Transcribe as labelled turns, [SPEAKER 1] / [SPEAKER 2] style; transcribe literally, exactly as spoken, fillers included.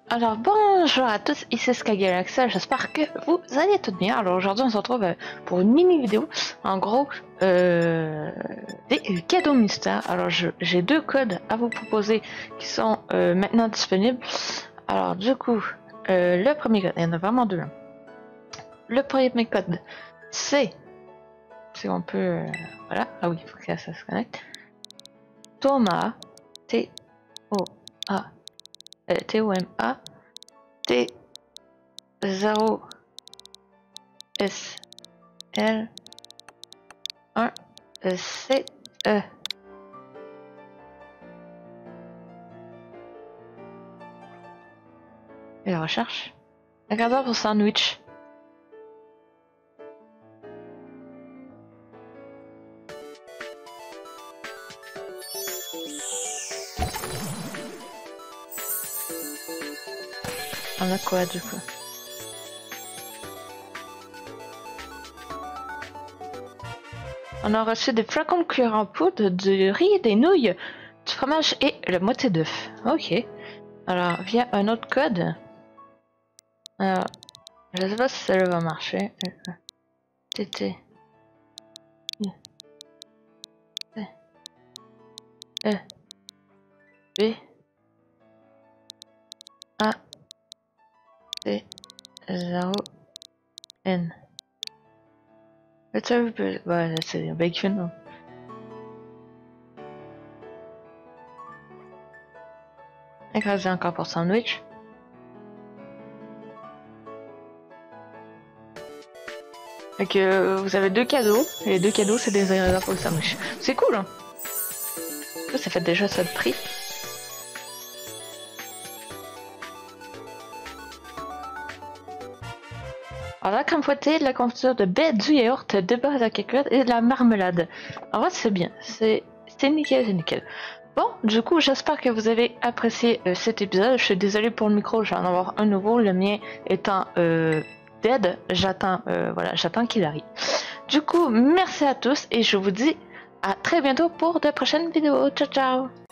[SPEAKER 1] Alors bonjour à tous, ici Skygalaxia, j'espère que vous allez tout bien. Alors aujourd'hui on se retrouve euh, pour une mini vidéo, en gros euh, des euh, cadeaux mystères. Alors j'ai deux codes à vous proposer qui sont euh, maintenant disponibles. Alors du coup, euh, le premier code, il y en a vraiment deux. Hein. Le premier code c'est, si on peut, euh, voilà, ah oui, il faut que ça se connecte. Thomas, T O A, T O M A, T zéro S L un C E. Et la recherche. Regardez pour sandwich. On a quoi du coup? On a reçu des flacons de cuir en poudre, du riz, des nouilles, du fromage et le moitié d'œuf. Ok. Alors, via un autre code. Alors, je sais pas si ça va marcher. T T. E. B. A. T. zéro N. Ça peut... Ouais, c'est bacon. Hein. Écraser encore pour sandwich. Et que vous avez deux cadeaux. Et les deux cadeaux, c'est des ingrédients pour le sandwich. C'est cool, hein. Ça fait déjà ça de prix. Alors la crème fouettée, de la confiture de baie, du yaourt, de beurre de cacahuète et de la marmelade. En vrai, c'est bien. C'est nickel, c'est nickel. Bon, du coup, j'espère que vous avez apprécié euh, cet épisode. Je suis désolée pour le micro, je vais en avoir un nouveau. Le mien étant euh, dead. J'attends, euh, voilà, j'attends qu'il arrive. Du coup, merci à tous et je vous dis à très bientôt pour de prochaines vidéos. Ciao, ciao!